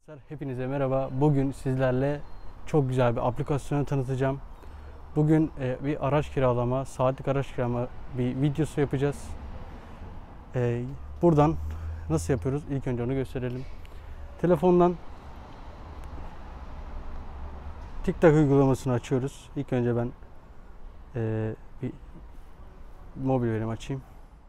Arkadaşlar hepinize merhaba. Bugün sizlerle çok güzel bir aplikasyonu tanıtacağım. Bugün bir araç kiralama, saatlik araç kiralama bir videosu yapacağız. Buradan nasıl yapıyoruz? İlk önce onu gösterelim. Telefondan TikTok uygulamasını açıyoruz. İlk önce ben bir mobil verimi açayım.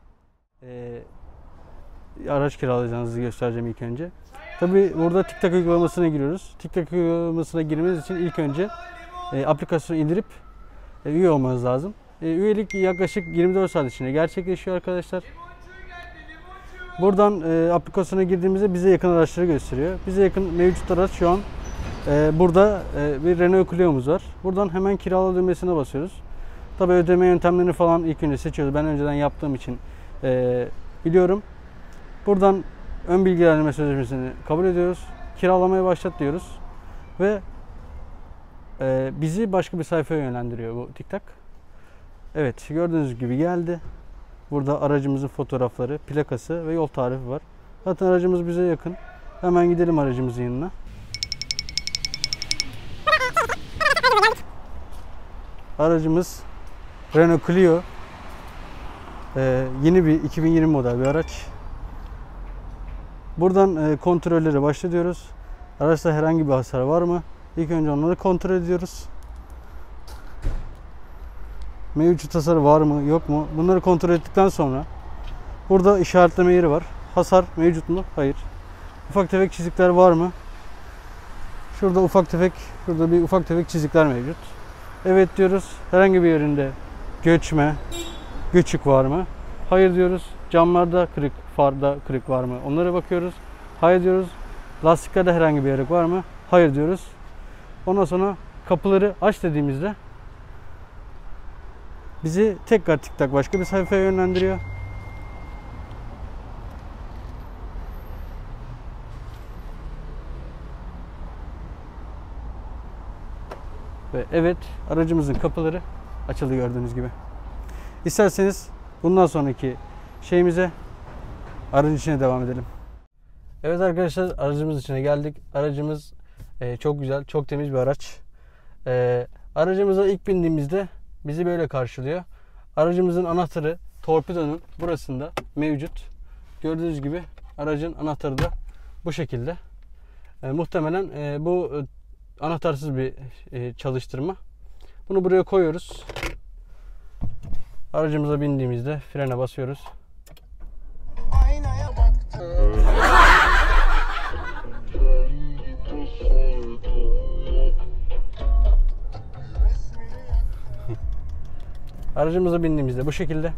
Araç kiralayacağınızı göstereceğim ilk önce. Tabi burada TikTok uygulamasına giriyoruz. TikTok uygulamasına girmeniz için ilk önce aplikasyonu indirip üye olmanız lazım. Üyelik yaklaşık 24 saat içinde gerçekleşiyor arkadaşlar. Buradan aplikasyona girdiğimizde bize yakın araçları gösteriyor. Bize yakın mevcut araç şu an burada bir Renault Clio'muz var. Buradan hemen kirala düğmesine basıyoruz. Tabi ödeme yöntemlerini falan ilk önce seçiyoruz. Ben önceden yaptığım için biliyorum. Buradan ön bilgilendirme sözleşmesini kabul ediyoruz. Kiralamaya başlat diyoruz. Ve bizi başka bir sayfaya yönlendiriyor bu TikTok. Evet, gördüğünüz gibi geldi. Burada aracımızın fotoğrafları, plakası ve yol tarifi var. Zaten aracımız bize yakın. Hemen gidelim aracımızın yanına. Aracımız Renault Clio. Yeni bir 2020 model bir araç. Buradan kontrollere başlıyoruz. Araçta herhangi bir hasar var mı? İlk önce onları kontrol ediyoruz. Mevcut hasar var mı, yok mu? Bunları kontrol ettikten sonra burada işaretleme yeri var. Hasar mevcut mu? Hayır. Ufak tefek çizikler var mı? Şurada bir ufak tefek çizikler mevcut. Evet diyoruz. Herhangi bir yerinde göçük var mı? Hayır diyoruz. Camlarda kırık, farda kırık var mı? Onlara bakıyoruz. Hayır diyoruz. Lastiklerde herhangi bir yarık var mı? Hayır diyoruz. Ondan sonra kapıları aç dediğimizde bizi tekrar TikTok başka bir sayfaya yönlendiriyor. Ve evet, aracımızın kapıları açıldı gördüğünüz gibi. İsterseniz bundan sonraki şeyimize, aracın içine devam edelim. Evet arkadaşlar, aracımız içine geldik. Aracımız çok güzel, çok temiz bir araç. Aracımıza ilk bindiğimizde bizi böyle karşılıyor. Aracımızın anahtarı torpidonun burasında mevcut. Gördüğünüz gibi aracın anahtarı da bu şekilde. Muhtemelen bu anahtarsız bir çalıştırma. Bunu buraya koyuyoruz. Aracımıza bindiğimizde frene basıyoruz. Aracımıza bindiğimizde bu şekilde.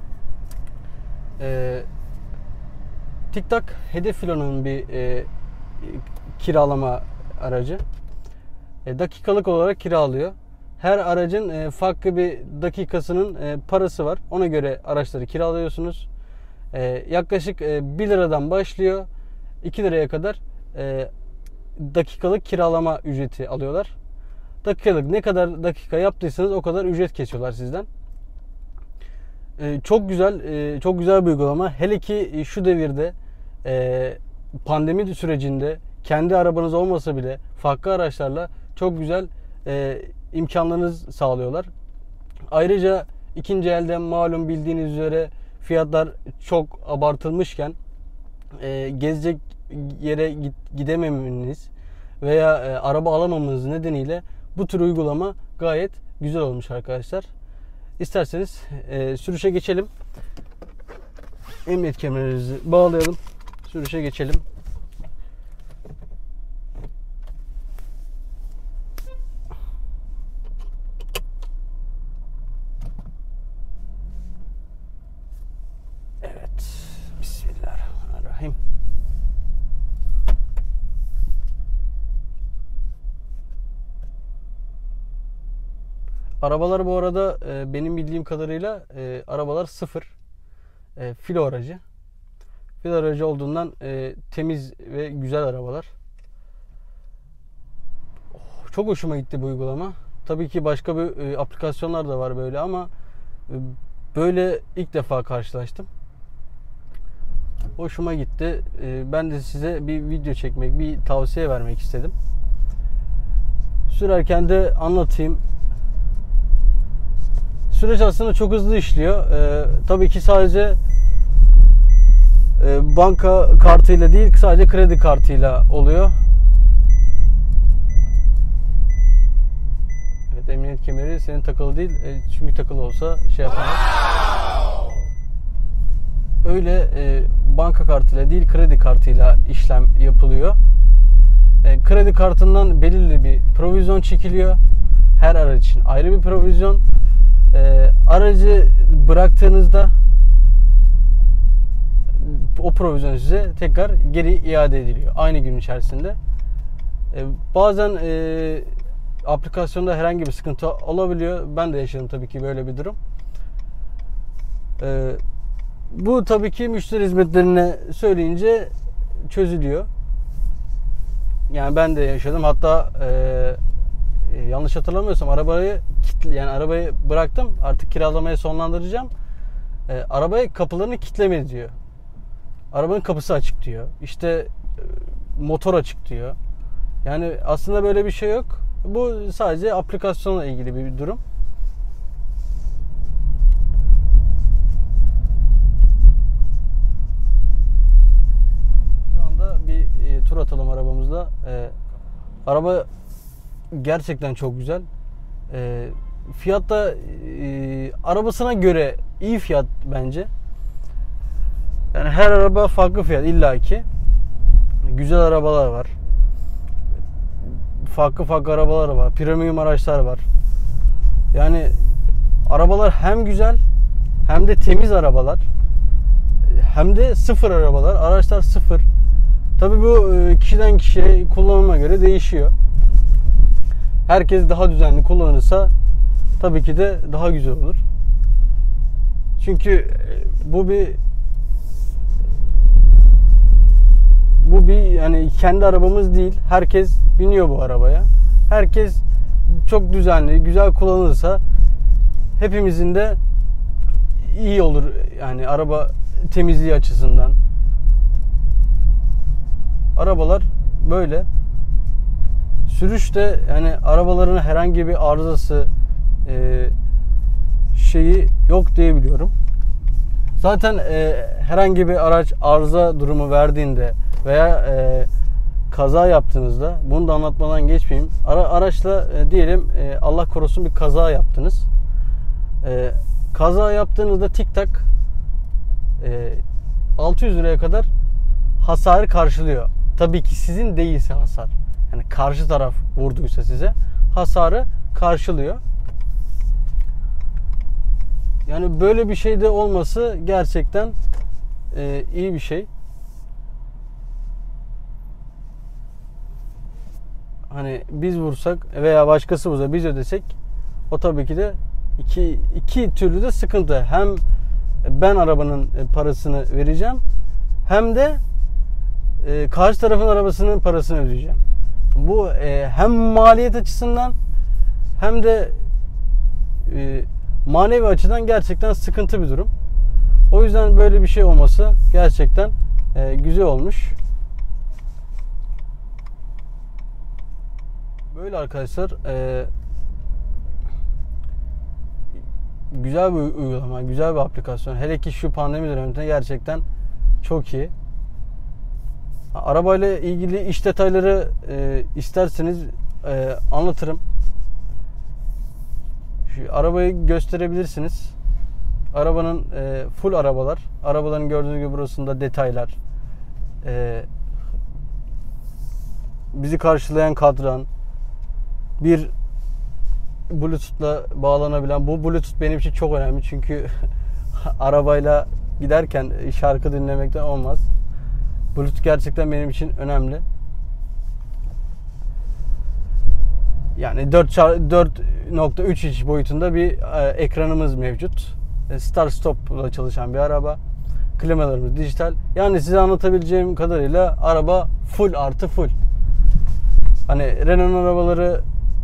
TikTok hedef filonun bir kiralama aracı. Dakikalık olarak kiralıyor. Her aracın farklı bir dakikasının parası var. Ona göre araçları kiralıyorsunuz. Yaklaşık 1 liradan başlıyor. 2 liraya kadar dakikalık kiralama ücreti alıyorlar. Dakikalık ne kadar dakika yaptıysanız o kadar ücret kesiyorlar sizden. Çok güzel bir uygulama. Hele ki şu devirde pandemi sürecinde kendi arabanız olmasa bile farklı araçlarla çok güzel imkanlarınız sağlıyorlar. Ayrıca ikinci elden malum bildiğiniz üzere fiyatlar çok abartılmışken gezecek yere gidememeniz veya araba alamamanız nedeniyle bu tür uygulama gayet güzel olmuş arkadaşlar. İsterseniz sürüşe geçelim. Emniyet kemerlerinizi bağlayalım. Sürüşe geçelim. Evet. Bismillahirrahmanirrahim. Arabalar bu arada benim bildiğim kadarıyla arabalar sıfır. Filo aracı. Filo aracı olduğundan temiz ve güzel arabalar. Çok hoşuma gitti bu uygulama. Tabii ki başka bir aplikasyonlar da var böyle ama böyle ilk defa karşılaştım. Hoşuma gitti. Ben de size bir video çekmek, bir tavsiye vermek istedim. Sürerken de anlatayım. Süreç aslında çok hızlı işliyor. Tabii ki sadece banka kartıyla değil, sadece kredi kartıyla oluyor. Evet, emniyet kemeri senin takılı değil. Çünkü takılı olsa şey yapamaz. Öyle banka kartıyla değil, kredi kartıyla işlem yapılıyor. Kredi kartından belirli bir provizyon çekiliyor. Her araç için ayrı bir provizyon. Aracı bıraktığınızda o provizyon size tekrar geri iade ediliyor aynı gün içerisinde. Bazen aplikasyonda herhangi bir sıkıntı olabiliyor. Ben de yaşadım tabii ki böyle bir durum. Bu tabii ki müşteri hizmetlerine söyleyince çözülüyor. Yani ben de yaşadım. Hatta yanlış hatırlamıyorsam arabayı bıraktım. Artık kiralamayı sonlandıracağım. Arabaya kapılarını kilitleme diyor. Arabanın kapısı açık diyor. İşte motor açık diyor. Yani aslında böyle bir şey yok. Bu sadece aplikasyonla ilgili bir durum. Şu anda bir tur atalım arabamızla. Araba gerçekten çok güzel. Fiyat da arabasına göre iyi fiyat bence. Yani her araba farklı fiyat illaki. Güzel arabalar var. Farklı arabalar var. Premium araçlar var. Yani arabalar hem güzel hem de temiz arabalar. Hem de sıfır arabalar. Araçlar sıfır. Tabii bu kişiden kişiye kullanıma göre değişiyor. Herkes daha düzenli kullanırsa tabii ki de daha güzel olur. Çünkü bu bir yani kendi arabamız değil. Herkes biniyor bu arabaya. Herkes çok düzenli, güzel kullanılırsa hepimizin de iyi olur. Yani araba temizliği açısından. Arabalar böyle. Sürüşte yani arabaların herhangi bir arızası şeyi yok diye biliyorum. Zaten herhangi bir araç arıza durumu verdiğinde veya kaza yaptığınızda, bunu da anlatmadan geçmeyeyim. Araçla diyelim Allah korusun bir kaza yaptınız. Kaza yaptığınızda tik tak 600 liraya kadar hasarı karşılıyor. Tabii ki sizin değilse hasar. Yani karşı taraf vurduysa size hasarı karşılıyor. Yani böyle bir şey de olması gerçekten iyi bir şey. Hani biz vursak veya başkası vursa biz ödesek, o tabii ki de iki türlü de sıkıntı. Hem ben arabanın parasını vereceğim, hem de karşı tarafın arabasının parasını ödeyeceğim. Bu hem maliyet açısından hem de manevi açıdan gerçekten sıkıntı bir durum. O yüzden böyle bir şey olması gerçekten güzel olmuş. Böyle arkadaşlar, güzel bir uygulama, güzel bir aplikasyon. Hele ki şu pandemi döneminde gerçekten çok iyi. Arabayla ilgili iş detayları isterseniz anlatırım. Şu arabayı gösterebilirsiniz. Arabanın full arabalar. Arabaların gördüğünüz gibi burasında detaylar. Bizi karşılayan kadran. Bir Bluetooth'la bağlanabilen. Bu Bluetooth benim için çok önemli. Çünkü arabayla giderken şarkı dinlemekten olmaz. Bluetooth gerçekten benim için önemli. Yani 4.3 inç boyutunda bir ekranımız mevcut. Start Stop'la çalışan bir araba. Klimalarımız dijital. Yani size anlatabileceğim kadarıyla araba full artı full. Hani Renault arabaları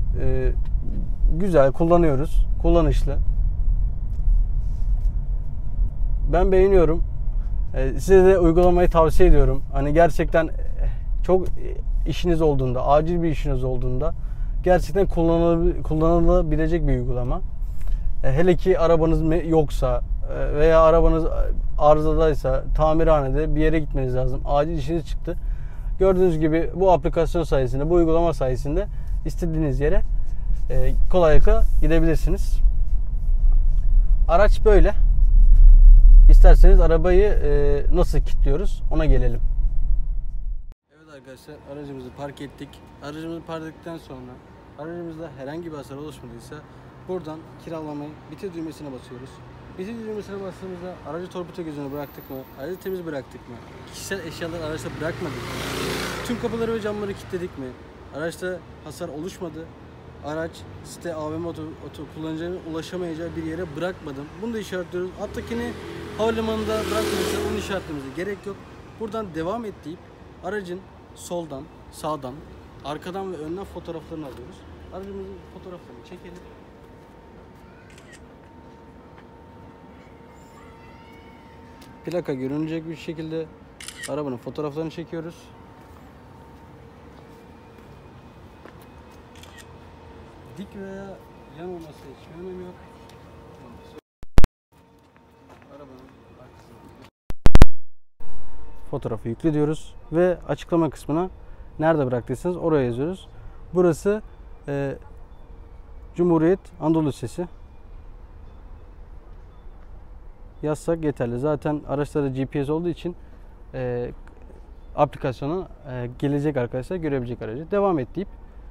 güzel kullanıyoruz. Kullanışlı. Ben beğeniyorum. Size de uygulamayı tavsiye ediyorum. Hani gerçekten çok işiniz olduğunda, acil bir işiniz olduğunda gerçekten kullanılabilecek bir uygulama. Hele ki arabanız yoksa veya arabanız arızadaysa, tamirhanede bir yere gitmeniz lazım. Acil işiniz çıktı. Gördüğünüz gibi bu aplikasyon sayesinde, bu uygulama sayesinde istediğiniz yere kolaylıkla gidebilirsiniz. Araç böyle. İsterseniz arabayı nasıl kilitliyoruz ona gelelim. Evet arkadaşlar, aracımızı park ettik. Aracımızı park ettikten sonra aracımızda herhangi bir hasar oluşmadıysa buradan kiralamayı bitir düğmesine basıyoruz. Bitir düğmesine bastığımızda aracı torpido gözünü bıraktık mı? Aracı temiz bıraktık mı? Kişisel eşyaları araçta bırakmadık mı? Tüm kapıları ve camları kilitledik mi? Araçta hasar oluşmadı. Araç site AVM oto kullanıcıların ulaşamayacağı bir yere bırakmadım. Bunu da işaretliyoruz. Alttakini havalimanında bırakmıyorsa onun işaretlememize gerek yok. Buradan devam et deyip aracın soldan, sağdan, arkadan ve önden fotoğraflarını alıyoruz. Aracımızın fotoğraflarını çekelim. Plaka görünecek bir şekilde arabanın fotoğraflarını çekiyoruz. Dik veya yan olması hiç önemi yok. Arabanın fotoğrafı yükle diyoruz ve açıklama kısmına nerede bıraktıysanız oraya yazıyoruz. Burası Cumhuriyet Anadolu Lisesi. Yazsak yeterli. Zaten araçlarda GPS olduğu için aplikasyona gelecek arkadaşlar görebilecek aracı. Devam et deyip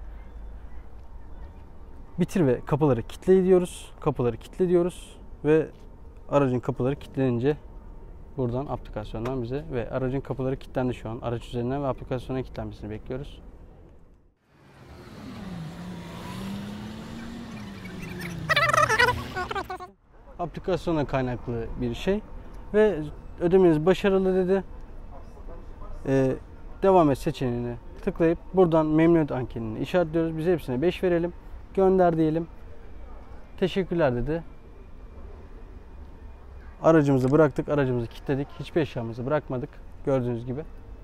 bitir ve kapıları kilitle diyoruz. Kapıları kilitle diyoruz ve aracın kapıları kilitlenince buradan aplikasyondan bize ve aracın kapıları kilitlendi şu an. Araç üzerinden ve aplikasyona kilitlenmesini bekliyoruz. Aplikasyona kaynaklı bir şey ve ödemeniz başarılı dedi. Devam et seçeneğini tıklayıp buradan memnuniyet anketini işaretliyoruz. Biz hepsine 5 verelim. Gönder diyelim. Teşekkürler dedi. Aracımızı bıraktık, aracımızı kilitledik. Hiçbir eşyamızı bırakmadık. Gördüğünüz gibi.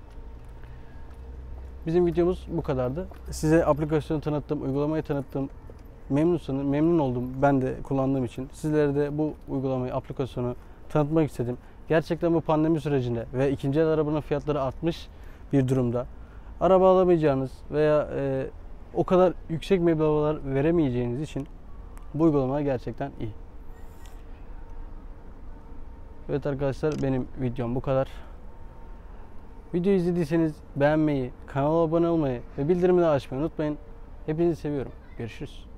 Bizim videomuz bu kadardı. Size aplikasyonu tanıttım, uygulamayı tanıttım. Memnun oldum ben de kullandığım için. Sizlere de bu uygulamayı, aplikasyonu tanıtmak istedim. Gerçekten bu pandemi sürecinde ve ikinci el arabanın fiyatları artmış bir durumda. Araba alamayacağınız veya o kadar yüksek meblağlar veremeyeceğiniz için bu uygulama gerçekten iyi. Evet arkadaşlar, benim videom bu kadar. Videoyu izlediyseniz beğenmeyi, kanala abone olmayı ve bildirimleri açmayı unutmayın. Hepinizi seviyorum. Görüşürüz.